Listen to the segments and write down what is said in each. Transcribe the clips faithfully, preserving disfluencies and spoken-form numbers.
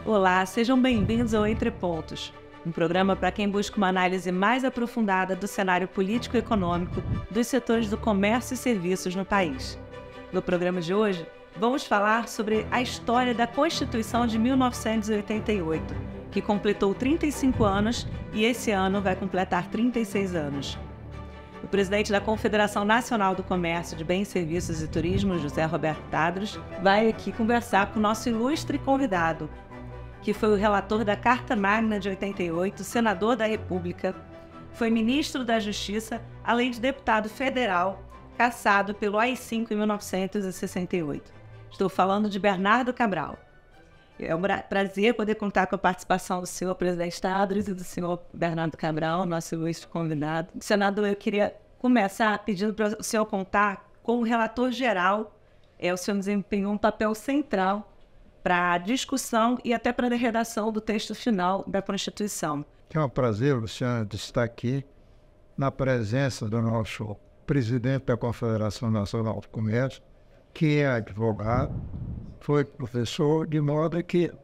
Olá, sejam bem-vindos ao Entre Pontos, um programa para quem busca uma análise mais aprofundada do cenário político e econômico dos setores do comércio e serviços no país. No programa de hoje, vamos falar sobre a história da Constituição de mil novecentos e oitenta e oito, que completou trinta e cinco anos e esse ano vai completar trinta e seis anos. O presidente da Confederação Nacional do Comércio de Bens, Serviços e Turismo, José Roberto Tadros, vai aqui conversar com o nosso ilustre convidado, que foi o relator da Carta Magna de oitenta e oito, senador da República, foi ministro da Justiça, além de deputado federal, cassado pelo A I cinco em mil novecentos e sessenta e oito. Estou falando de Bernardo Cabral. É um prazer poder contar com a participação do senhor presidente Tadros e do senhor Bernardo Cabral, nosso ilustre convidado. Senador, eu queria começar pedindo para o senhor contar como relator geral, é, o senhor desempenhou um papel central para a discussão e até para a redação do texto final da Constituição. É um prazer, Luciana, de estar aqui na presença do nosso presidente da Confederação Nacional do Comércio, que é advogado, foi professor, de modo que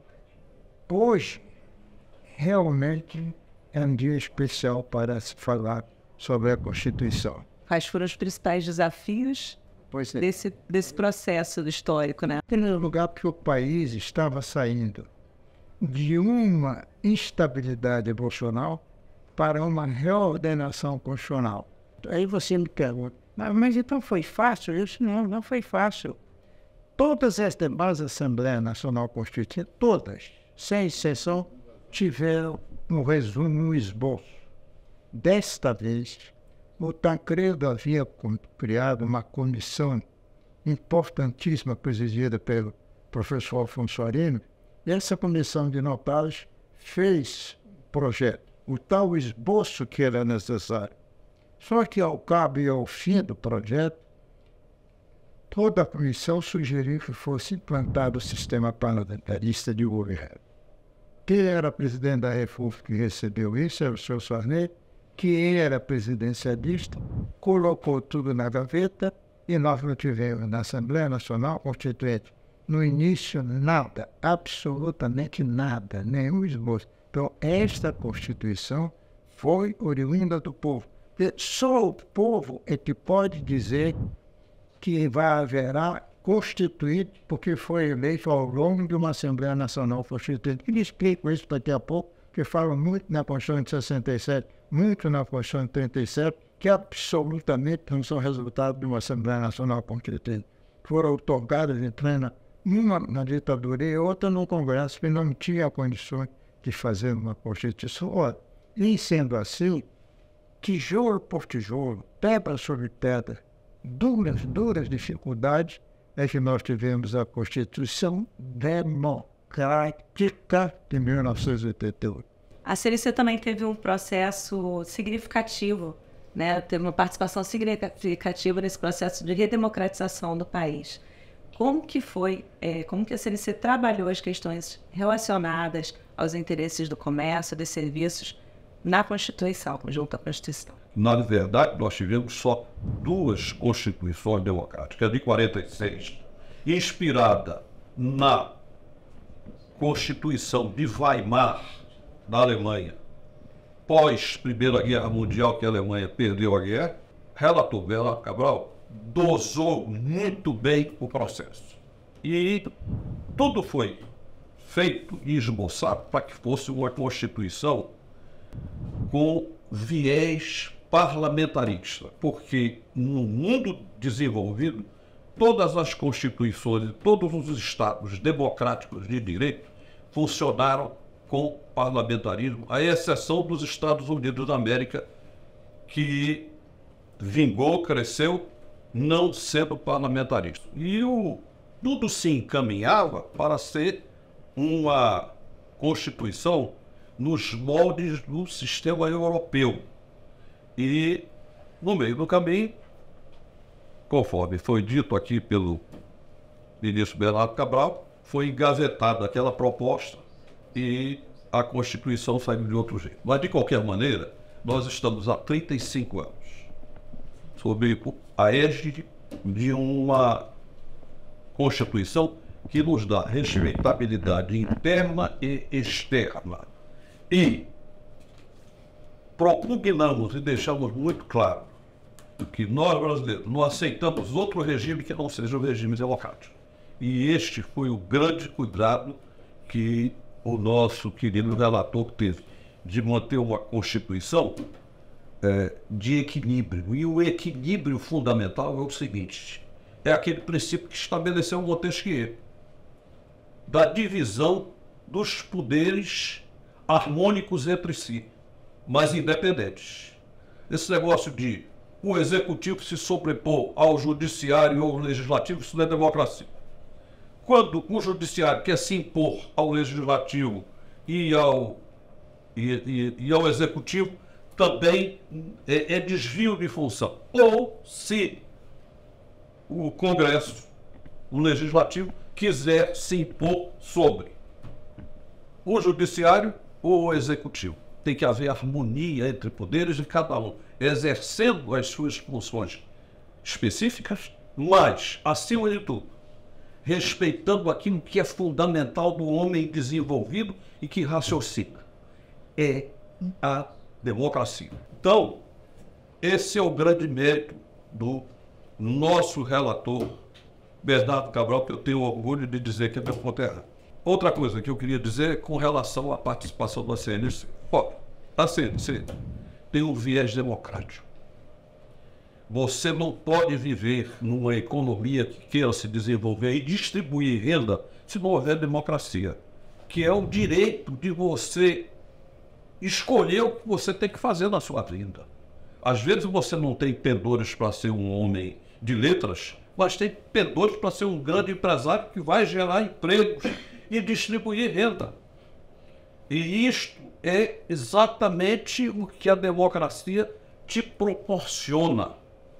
hoje realmente é um dia especial para se falar sobre a Constituição. Quais foram os principais desafios Pois é. Desse, desse processo histórico, né? Em primeiro lugar, porque o país estava saindo de uma instabilidade emocional para uma reordenação constitucional. Aí você me pergunta, mas então foi fácil isso? Não, não foi fácil. Todas as demais Assembleias Nacional Constituinte, todas, sem exceção, tiveram um resumo, um esboço. Desta vez, o Tancredo havia criado uma comissão importantíssima, presidida pelo professor Afonso Arino, e essa comissão de notários fez o projeto, o tal esboço que era necessário. Só que ao cabo e ao fim do projeto, toda a comissão sugeriu que fosse implantado o sistema parlamentarista de governo. Quem era presidente da República que recebeu isso era o senhor Sarney, que era presidencialista, colocou tudo na gaveta e nós não tivemos na Assembleia Nacional Constituinte, no início, nada, absolutamente nada, nenhum esboço. Então, esta Constituição foi oriunda do povo. E só o povo é que pode dizer que vai haverá constituído, porque foi eleito ao longo de uma Assembleia Nacional Constituinte. E explico isso daqui a pouco, que falam muito na Constituição de sessenta e sete, muito na Constituição de trinta e sete, que absolutamente não são resultado de uma Assembleia Nacional Constituinte. Foram otorgadas em plena, uma na ditadura e outra no Congresso, que não tinha condições de fazer uma Constituição. Ora, e sendo assim, tijolo por tijolo, pedra sobre pedra, duras, duras dificuldades, é que nós tivemos a Constituição Democrática de mil novecentos e oitenta e oito. A C N C também teve um processo significativo, né? Teve uma participação significativa nesse processo de redemocratização do país. Como que foi, é, como que a C N C trabalhou as questões relacionadas aos interesses do comércio, dos serviços, na Constituição, junto à Constituição? Na verdade, nós tivemos só duas constituições democráticas, a de quarenta e seis, inspirada na Constituição de Weimar, na Alemanha, pós Primeira Guerra Mundial, que a Alemanha perdeu a guerra. Relator Bernardo Cabral dosou muito bem o processo. E tudo foi feito e esboçado para que fosse uma Constituição com viés parlamentarista, porque no mundo desenvolvido, todas as constituições, todos os estados democráticos de direito funcionaram com parlamentarismo, à exceção dos Estados Unidos da América, que vingou, cresceu, não sendo parlamentarista. E o, tudo se encaminhava para ser uma Constituição nos moldes do sistema europeu. E, no meio do caminho, conforme foi dito aqui pelo ministro Bernardo Cabral, foi engavetada aquela proposta e a Constituição saiu de outro jeito. Mas, de qualquer maneira, nós estamos há trinta e cinco anos sob a égide de uma Constituição que nos dá respeitabilidade interna e externa. E propugnamos e deixamos muito claro que nós, brasileiros, não aceitamos outro regime que não seja o regime democrático. E este foi o grande cuidado que o nosso querido relator teve, de manter uma Constituição é, de equilíbrio. E o equilíbrio fundamental é o seguinte, é aquele princípio que estabeleceu Montesquieu, da divisão dos poderes harmônicos entre si, mas independentes. Esse negócio de o executivo se sobrepor ao judiciário ou ao legislativo, isso não é democracia. Quando o judiciário quer se impor ao legislativo e ao, e, e, e ao executivo, também é, é desvio de função. Ou se o Congresso, o legislativo, quiser se impor sobre o judiciário ou o executivo. Tem que haver harmonia entre poderes de cada um, exercendo as suas funções específicas, mas, acima de tudo, respeitando aquilo que é fundamental do homem desenvolvido e que raciocina. É a democracia. Então, esse é o grande mérito do nosso relator, Bernardo Cabral, que eu tenho orgulho de dizer que é meu conterrâneo. Outra coisa que eu queria dizer com relação à participação da C N C. Ó, a C N C tem um viés democrático. Você não pode viver numa economia que queira se desenvolver e distribuir renda se não houver democracia, que é o direito de você escolher o que você tem que fazer na sua vida. Às vezes você não tem pendores para ser um homem de letras, mas tem pendores para ser um grande empresário que vai gerar empregos e distribuir renda. E isto é exatamente o que a democracia te proporciona.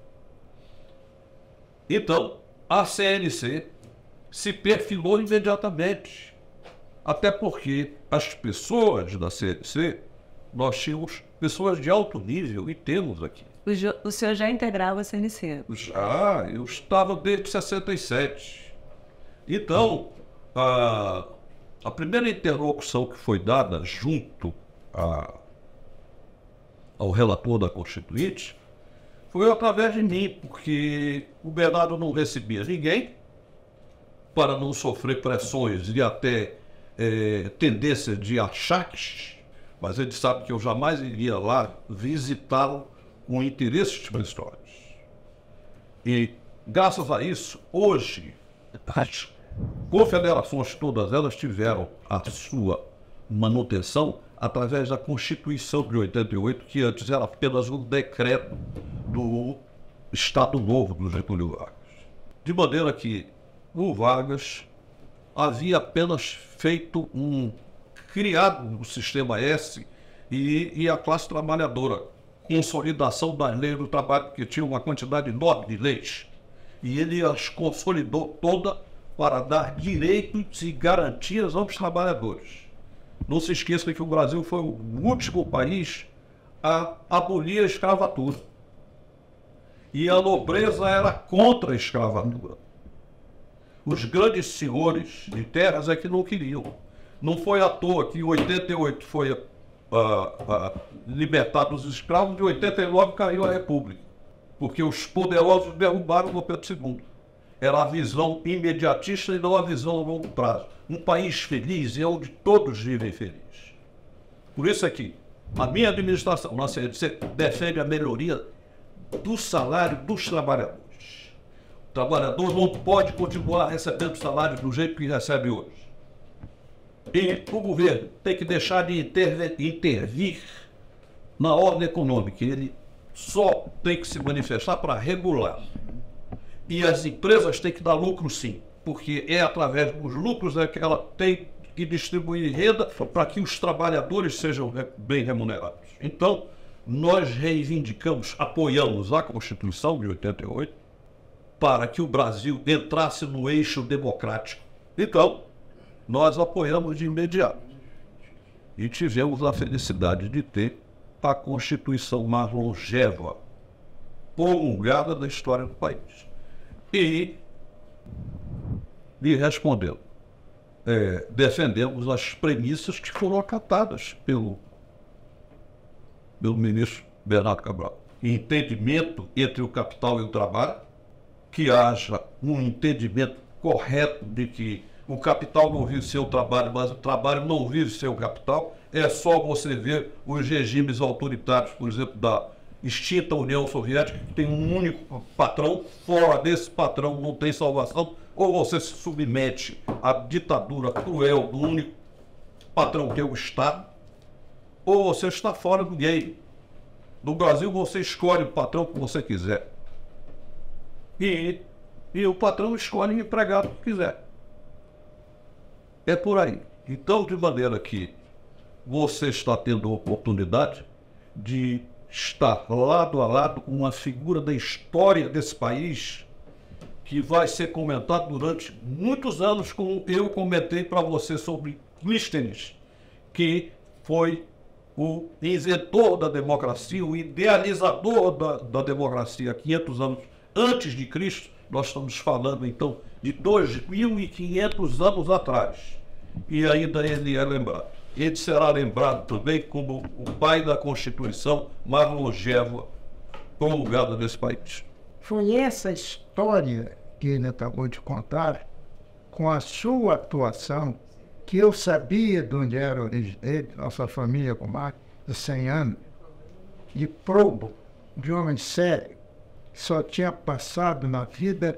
Então, a C N C se perfilou imediatamente. Até porque as pessoas da C N C, nós tínhamos pessoas de alto nível e temos aqui. O, jo, o senhor já integrava a C N C? Já, eu estava desde sessenta e sete. Então, a, a primeira interlocução que foi dada junto a, ao relator da Constituinte foi através de mim, porque o Bernardo não recebia ninguém para não sofrer pressões e até é, tendências de achaques, mas ele sabe que eu jamais iria lá visitá-lo com interesses pressórios. E, graças a isso, hoje, as confederações todas elas tiveram a sua manutenção através da Constituição de oitenta e oito, que antes era apenas um decreto do Estado Novo do Getúlio Vargas. De maneira que o Vargas havia apenas feito um... criado o sistema S e, e a classe trabalhadora, consolidação das leis do trabalho, porque tinha uma quantidade enorme de leis, e ele as consolidou toda para dar direitos e garantias aos trabalhadores. Não se esqueça que o Brasil foi o último país a abolir a escravatura. E a nobreza era contra a escravatura. Os grandes senhores de terras é que não queriam. Não foi à toa que em oitenta e oito foi uh, uh, libertado os escravos, e em oitenta e nove caiu a República. Porque os poderosos derrubaram o Pedro segundo. Era a visão imediatista e não a visão a longo prazo. Um país feliz é onde todos vivem felizes. Por isso aqui, a minha administração, na C N C, defende a melhoria do salário dos trabalhadores. O trabalhador não pode continuar recebendo salário do jeito que recebe hoje. E o governo tem que deixar de intervir, intervir na ordem econômica. Ele só tem que se manifestar para regular. E as empresas têm que dar lucro, sim, porque é através dos lucros é que ela tem que distribuir renda para que os trabalhadores sejam bem remunerados. Então, nós reivindicamos, apoiamos a Constituição de oitenta e oito para que o Brasil entrasse no eixo democrático. Então, nós apoiamos de imediato. E tivemos a felicidade de ter a Constituição mais longeva, prolongada da história do país. E lhe respondendo. É, defendemos as premissas que foram acatadas pelo, pelo ministro Bernardo Cabral. Entendimento entre o capital e o trabalho, que haja um entendimento correto de que o capital não vive sem o trabalho, mas o trabalho não vive sem o capital. É só você ver os regimes autoritários, por exemplo, da extinta União Soviética, que tem um único patrão, fora desse patrão não tem salvação, ou você se submete à ditadura cruel do único patrão que é o Estado, ou você está fora do game. No Brasil você escolhe o patrão que você quiser. E, e o patrão escolhe o empregado que quiser. É por aí. Então, de maneira que você está tendo a oportunidade de estar lado a lado com uma figura da história desse país que vai ser comentado durante muitos anos, como eu comentei para você sobre Clístenes, que foi o inventor da democracia, o idealizador da, da democracia quinhentos anos antes de Cristo. Nós estamos falando, então, de dois mil e quinhentos anos atrás. E ainda ele é lembrado. Ele será lembrado também como o pai da Constituição mais longeva promulgada nesse país. Foi essa história que ele acabou de contar, com a sua atuação, que eu sabia de onde era a origem dele, nossa família com mais de cem anos, de probo, de homem sério, que só tinha passado na vida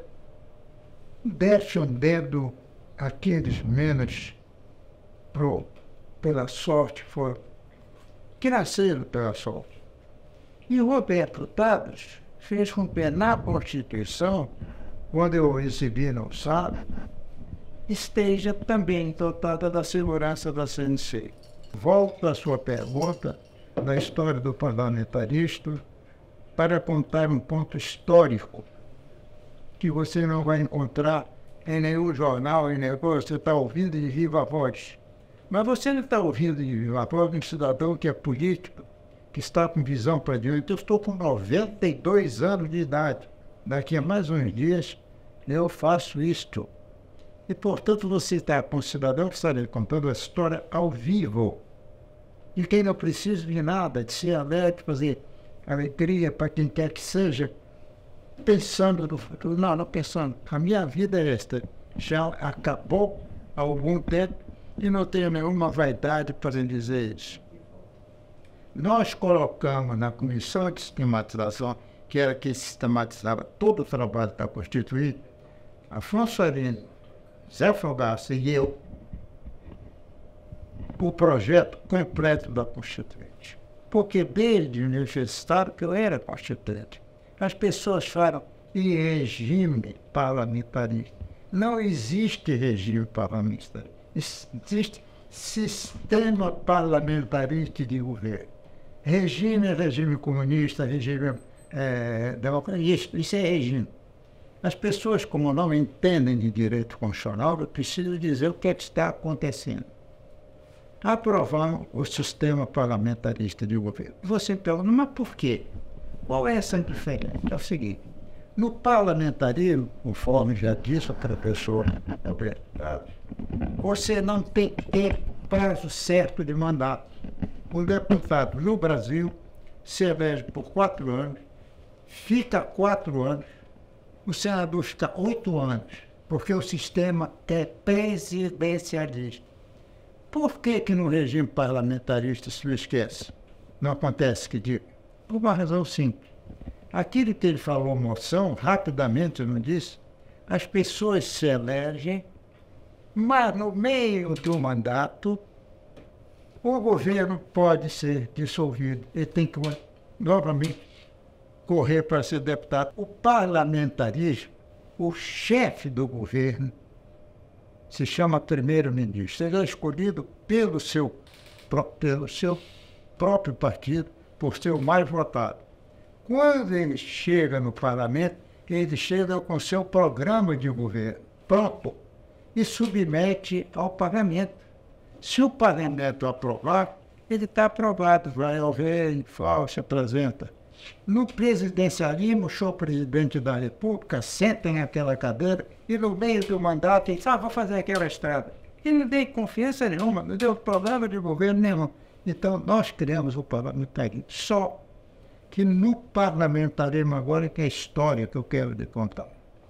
defendendo aqueles menos pro, pela sorte, foram, que nasceram pela sorte. E o Roberto Tadas fez com que na Constituição, quando eu recebi no sábado, esteja também dotada da segurança da C N C. Volto à sua pergunta da história do parlamentarista para contar um ponto histórico que você não vai encontrar em nenhum jornal, em nenhum coisa. Você está ouvindo de viva voz. Mas você não está ouvindo de viva voz de um cidadão que é político, que está com visão para diante. Eu estou com noventa e dois anos de idade. Daqui a mais uns dias eu faço isto. E, portanto, você está com um cidadão que está lhe contando a história ao vivo. E quem não precisa de nada, de ser alegre, de fazer alegria para quem quer que seja, pensando no futuro. Não, não pensando. A minha vida é esta. Já acabou há algum tempo e não tenho nenhuma vaidade para dizer isso. Nós colocamos na comissão de sistematização, que era que sistematizava todo o trabalho da Constituinte, Afonso Arino, Zé Fogaça e eu, o projeto completo da Constituinte. Porque desde o universitário que eu era constituinte, as pessoas falam em regime parlamentarista. Não existe regime parlamentarista. Existe sistema parlamentarista de governo. Regime é regime comunista, regime é, democrático. Isso, isso é regime. As pessoas, como não entendem de direito constitucional, eu preciso dizer o que é que está acontecendo. Aprovamos o sistema parlamentarista de governo. Você pergunta, mas por quê? Qual é essa diferença? É o seguinte, no parlamentarismo, conforme já disse outra pessoa, você não tem que ter prazo certo de mandato. O deputado no Brasil se elege por quatro anos, fica quatro anos, o senador fica oito anos, porque o sistema é presidencialista. Por que que no regime parlamentarista se esquece? Não acontece que diga? Por uma razão simples. Aquilo que ele falou, moção, rapidamente, eu não disse, as pessoas se elegem, mas no meio do mandato, o governo pode ser dissolvido. Ele tem que, novamente, correr para ser deputado. O parlamentarismo, o chefe do governo, se chama primeiro-ministro. Ele é escolhido pelo seu, pelo seu próprio partido, por ser o mais votado. Quando ele chega no parlamento, ele chega com seu programa de governo próprio e submete ao parlamento. Se o parlamento aprovar, ele está aprovado, vai ao rei, fala, se apresenta. No presidencialismo, o senhor presidente da República senta naquela cadeira e no meio do mandato diz, ah, vou fazer aquela estrada. E não dei confiança nenhuma, não deu problema de governo nenhum. Então, nós criamos o parlamentarismo. Só que no parlamentarismo agora que é a história que eu quero lhe contar.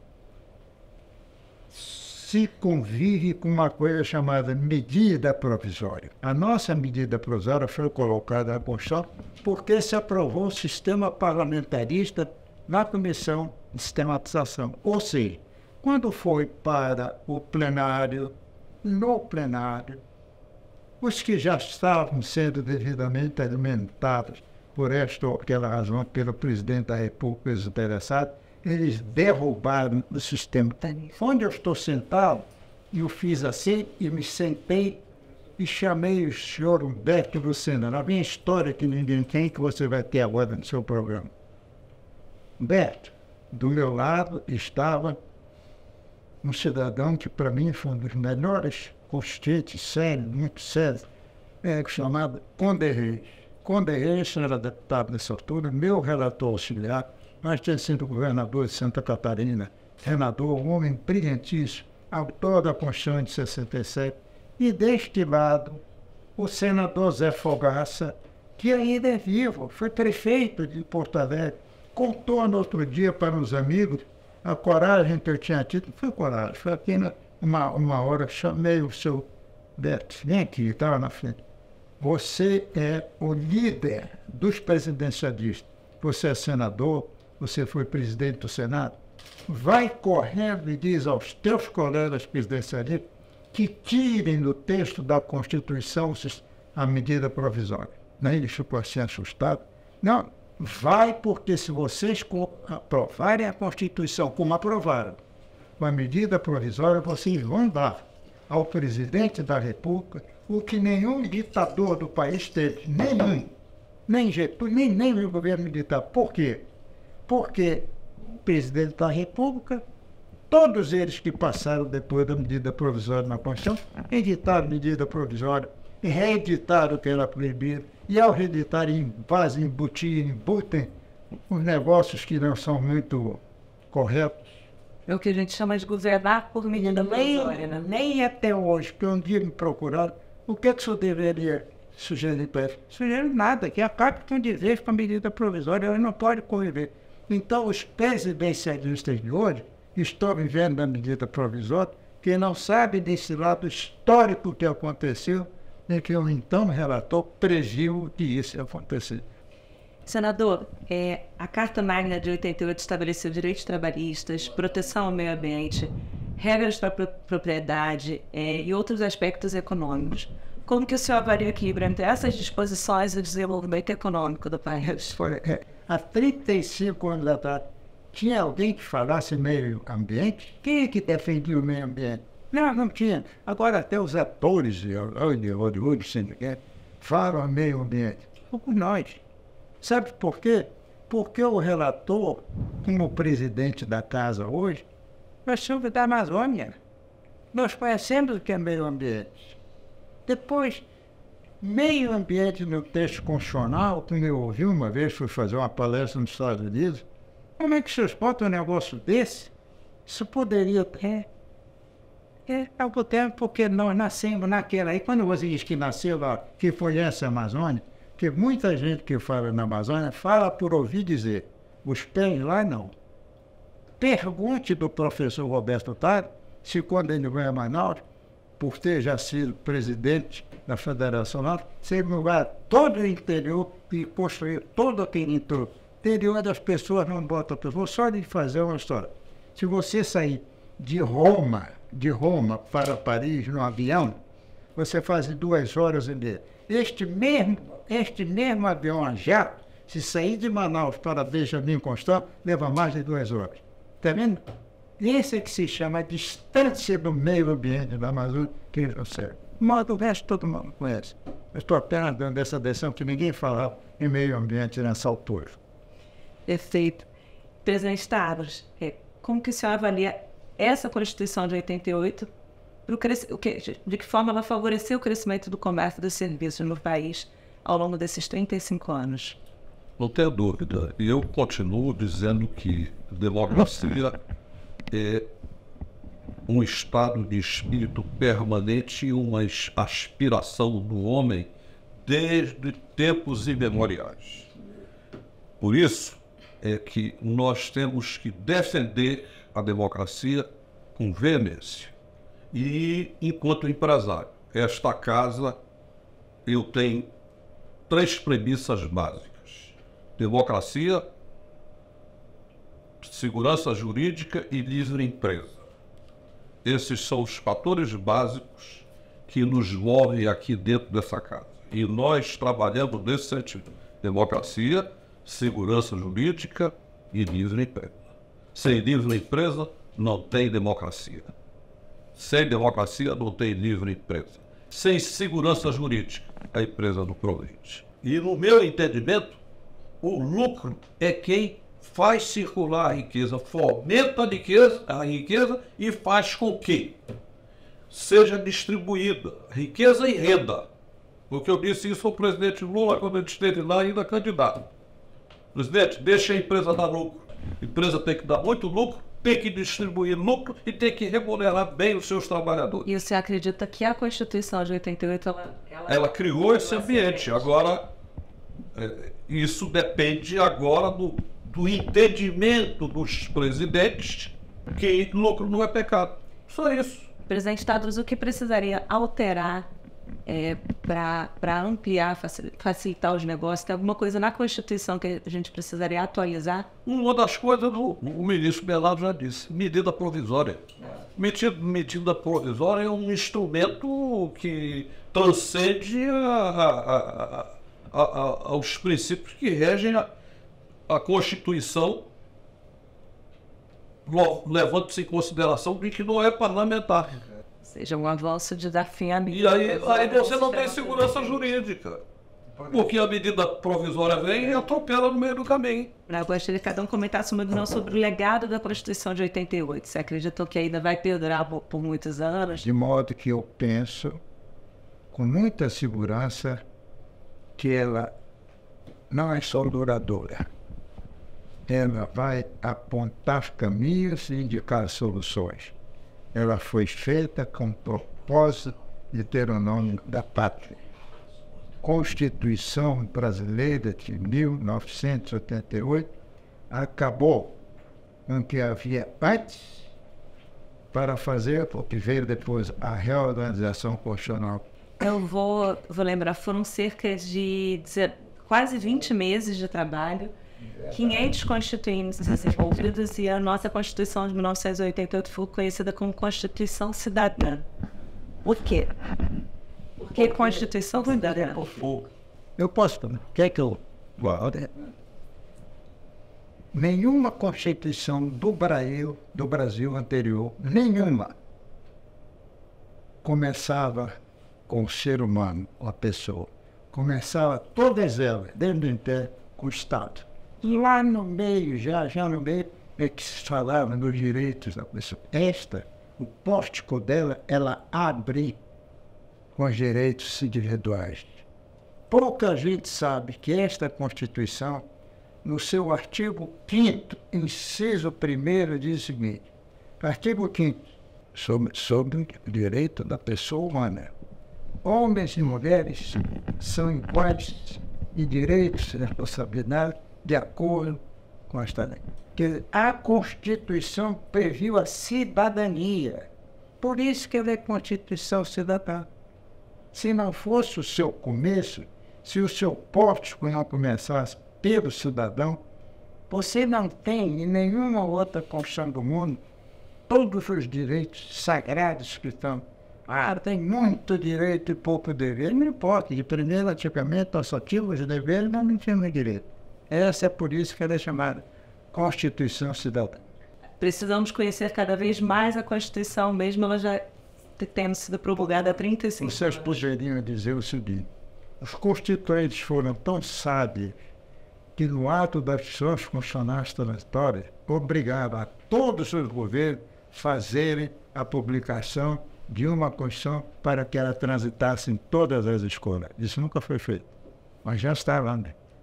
Se convive com uma coisa chamada medida provisória. A nossa medida provisória foi colocada na Constituição porque se aprovou o sistema parlamentarista na Comissão de Sistematização. Ou seja, quando foi para o plenário, no plenário, os que já estavam sendo devidamente alimentados por esta ou aquela razão pelo presidente da República, os interessados, eles derrubaram o sistema. Onde eu estou sentado, eu fiz assim e me sentei e chamei o senhor Humberto Lucena. A minha história que ninguém tem, que você vai ter agora no seu programa. Humberto, do meu lado estava um cidadão que para mim foi um dos melhores constituintes, sério, muito sério, é, chamado Conde Reis. Conde Reis era deputado nessa altura, meu relator auxiliar, mas tinha sido governador de Santa Catarina, senador, um homem brilhantíssimo, autor da Constituição de sessenta e sete, e deste lado, o senador Zé Fogaça, que ainda é vivo, foi prefeito de Porto Alegre, contou no outro dia para os amigos a coragem que eu tinha tido. Não foi coragem, foi aqui na, uma, uma hora, chamei o seu Beto, vem aqui, estava na frente. Você é o líder dos presidencialistas, você é senador, você foi presidente do Senado, vai correndo e diz aos teus colegas presidencialistas que tirem do texto da Constituição a medida provisória. Daí ele ficou assim assustado. Não, vai porque se vocês aprovarem a Constituição como aprovaram, com a medida provisória, vocês vão dar ao presidente da República o que nenhum ditador do país teve, nenhum, nem Getúlio, nem, nem o governo militar. Por quê? Porque o presidente da República, todos eles que passaram depois da medida provisória na Constituição, editaram medida provisória e reeditaram o que era proibido. E ao reeditarem, fazem, embutir, embutem os negócios que não são muito corretos. É o que a gente chama de governar por medida provisória, né? Nem até hoje, que um dia me procuraram, o que, é que o senhor deveria sugerir para eles? Sugiro nada, que acabe com de vez com a medida provisória, ele não pode conviver. Então, os presidencialistas de hoje estão vivendo a medida provisória, que não sabem desse lado histórico que aconteceu, e que o então relator previu que isso ia acontecer. Senador, é, a Carta Magna de oitenta e oito estabeleceu direitos trabalhistas, proteção ao meio ambiente, regras para a propriedade é, e outros aspectos econômicos. Como que o senhor avalia o equilíbrio entre essas disposições e o desenvolvimento econômico do país? Foi, é, há trinta e cinco anos atrás, tinha alguém que falasse meio ambiente? Quem é que defendia o meio ambiente? Não, não tinha. Agora até os atores de Hollywood, sindicato, falam meio ambiente. Como nós. Sabe por quê? Porque o relator, como presidente da casa hoje, nós somos da Amazônia. Nós conhecemos o que é meio ambiente. Depois, meio ambiente no texto constitucional, como eu ouvi uma vez, fui fazer uma palestra nos Estados Unidos, como é que vocês botam um negócio desse? Isso poderia ter. É, ao tempo, porque nós nascemos naquela. Aí quando você diz que nasceu lá, que foi essa Amazônia, que muita gente que fala na Amazônia fala por ouvir dizer. Os pés lá não. Pergunte do professor Roberto Tari se quando ele vai a Manaus, por ter já sido presidente da Federação Norte, se lugar todo o interior e construir todo aquele interior. Interior das pessoas não botam pessoas, só de fazer uma história. Se você sair de Roma, de Roma para Paris no avião, você faz em duas horas e meia. Este mesmo, este mesmo avião a jato, se sair de Manaus para Benjamin Constant, leva mais de duas horas. Está vendo? Esse é que se chama distância do meio ambiente da Amazônia, que eu sei. Mas o resto todo mundo conhece. Eu estou apenas dando essa decisão que ninguém fala em meio ambiente nessa altura. Perfeito. Presidente Tavros, é, como que o senhor avalia essa Constituição de oitenta e oito, pro cresc... o que, de que forma ela favoreceu o crescimento do comércio e dos serviços no país ao longo desses trinta e cinco anos? Não tenho dúvida. E eu continuo dizendo que democracia é um estado de espírito permanente e uma aspiração do homem desde tempos imemoriais. Por isso é que nós temos que defender a democracia com veemência. E, enquanto empresário, esta casa, eu tenho três premissas básicas. Democracia, segurança jurídica e livre empresa. Esses são os fatores básicos que nos movem aqui dentro dessa casa. E nós trabalhamos nesse sentido. Democracia, segurança jurídica e livre empresa. Sem livre empresa, não tem democracia. Sem democracia, não tem livre empresa. Sem segurança jurídica, a empresa não progride. E, no meu entendimento, o lucro é quem faz circular a riqueza, fomenta a riqueza, a riqueza e faz com que seja distribuída riqueza e renda. Porque eu disse isso ao presidente Lula quando ele esteve lá ainda candidato. Presidente, deixa a empresa dar lucro. A empresa tem que dar muito lucro, tem que distribuir lucro e tem que remunerar bem os seus trabalhadores. E você acredita que a Constituição de oitenta e oito, ela... Ela, ela criou esse ambiente. Agora, é, isso depende agora do, do entendimento dos presidentes que lucro não é pecado. Só isso. Presidente Tadros, o que precisaria alterar é, para ampliar, facilitar os negócios? Tem alguma coisa na Constituição que a gente precisaria atualizar? Uma das coisas, o, o ministro Belardo já disse, medida provisória. Medida, medida provisória é um instrumento que transcende a, a, a, a, a, aos princípios que regem a, a Constituição, levando-se em consideração de que não é parlamentar. Seja um avanço desafiamento. E aí, aí você não tem segurança jurídica. Porque a medida provisória vem e atropela no meio do caminho. Eu gostaria que cada um comentasse uma opinião sobre o legado da Constituição de oitenta e oito. Você acreditou que ainda vai perdurar por, por muitos anos? De modo que eu penso, com muita segurança, que ela não é só duradoura. Ela vai apontar caminhos e indicar soluções. Ela foi feita com o propósito de ter o nome da pátria. Constituição Brasileira de mil novecentos e oitenta e oito acabou com o que havia antes para fazer o que veio depois, a reorganização constitucional. Eu vou, vou lembrar, foram cerca de quase vinte meses de trabalho, quinhentos constituintes desenvolvidos e a nossa Constituição de mil novecentos e oitenta e oito foi conhecida como Constituição Cidadã. Por quê? Por que Constituição Cidadã? Eu posso também. Quer que eu... Nenhuma Constituição do Brasil, do Brasil anterior, nenhuma, começava com o ser humano, a pessoa. Começava todas elas, desde o interno, com o Estado. E lá no meio, já, já no meio, é que se falava dos direitos da pessoa. Esta, o pórtico dela, ela abre com os direitos individuais. Pouca gente sabe que esta Constituição, no seu artigo quinto, inciso primeiro, diz o seguinte: artigo quinto, sobre, sobre o direito da pessoa humana. Homens e mulheres são iguais em direitos e responsabilidades de acordo com esta lei. Que a Constituição previu a cidadania. Por isso que ela é Constituição Cidadã. Se não fosse o seu começo, se o seu pórtico não começasse pelo cidadão, você não tem em nenhuma outra Constituição do mundo todos os direitos sagrados que estão. Ah, tem muito direito e pouco dever. Não importa, de primeiro, antigamente, nós só tínhamos deveres, mas não tínhamos direito. Essa é por isso que ela é chamada Constituição Cidadã. Precisamos conhecer cada vez mais a Constituição, mesmo ela já tendo sido promulgada há trinta e cinco anos. Vocês poderiam dizer o seguinte: os constituintes foram tão sábios que, no ato das suas constitucionais transitórias, obrigaram a todos os governos a fazerem a publicação de uma Constituição para que ela transitasse em todas as escolas. Isso nunca foi feito, mas já está lá, né?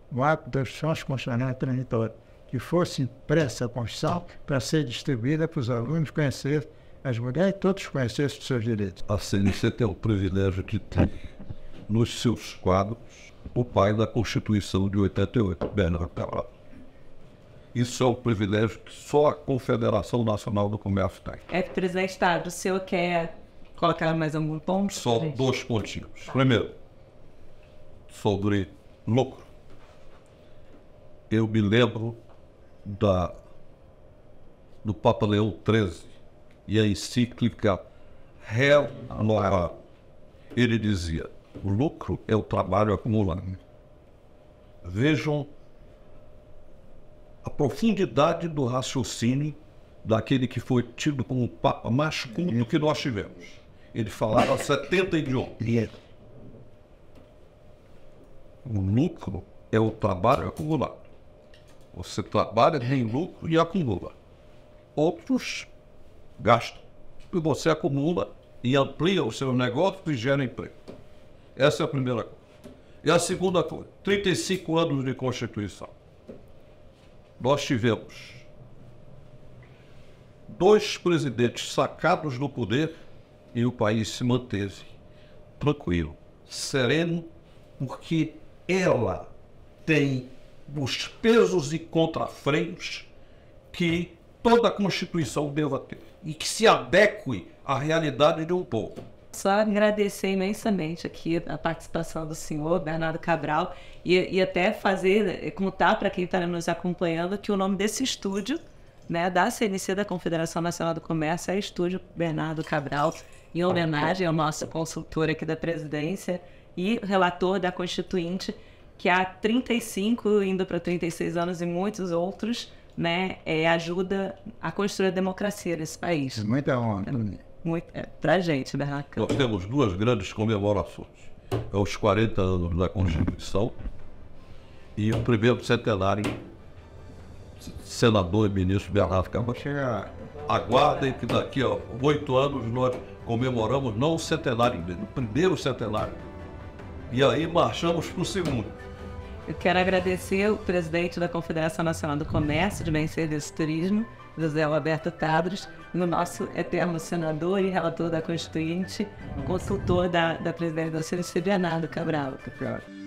o ato das ações constitucionais transitórias, que fosse impressa a Constituição para ser distribuída para os alunos conhecerem as mulheres e todos conhecessem os seus direitos. A C N C tem o privilégio de ter nos seus quadros o pai da Constituição de oitenta e oito, Bernardo Cabral. Isso é um privilégio que só a Confederação Nacional do Comércio tem. É, presidente Estado, o senhor quer colocar mais algum ponto? Só dois pontinhos. Primeiro, sobre lucro. Eu me lembro da, do Papa Leão treze e a encíclica Rerum Novarum. Ele dizia, o lucro é o trabalho acumulado. Vejam a profundidade do raciocínio daquele que foi tido como o Papa mais culto que nós tivemos. Ele falava setenta idiomas. O lucro é o trabalho acumulado. Você trabalha, tem lucro e acumula. Outros gastam. E você acumula e amplia o seu negócio e gera emprego. Essa é a primeira coisa. E a segunda coisa, trinta e cinco anos de Constituição. Nós tivemos dois presidentes sacados do poder e o país se manteve tranquilo, sereno, porque ela tem os pesos e contrafreios que toda a Constituição deva ter e que se adeque à realidade de um povo. Só agradecer imensamente aqui a participação do senhor Bernardo Cabral e, e até fazer, contar para quem está nos acompanhando que o nome desse estúdio, né, da C N C, da Confederação Nacional do Comércio, é Estúdio Bernardo Cabral, em homenagem ao nosso consultor aqui da presidência e relator da Constituinte, que há trinta e cinco, indo para trinta e seis anos e muitos outros, né, é, ajuda a construir a democracia nesse país. É muita honra. Muito, é, pra gente, Bernardo Cabral. Nós temos duas grandes comemorações. É os quarenta anos da Constituição e o primeiro centenário, senador e ministro Bernardo Cabral. Aguardem que daqui a oito anos nós comemoramos não o centenário dele, o primeiro centenário. E aí marchamos para o segundo. Eu quero agradecer o presidente da Confederação Nacional do Comércio, de Bens, Serviços e Turismo, José Alberto Tadros, e o nosso eterno senador e relator da Constituinte, consultor da, da presidência da C N C, Bernardo Cabral.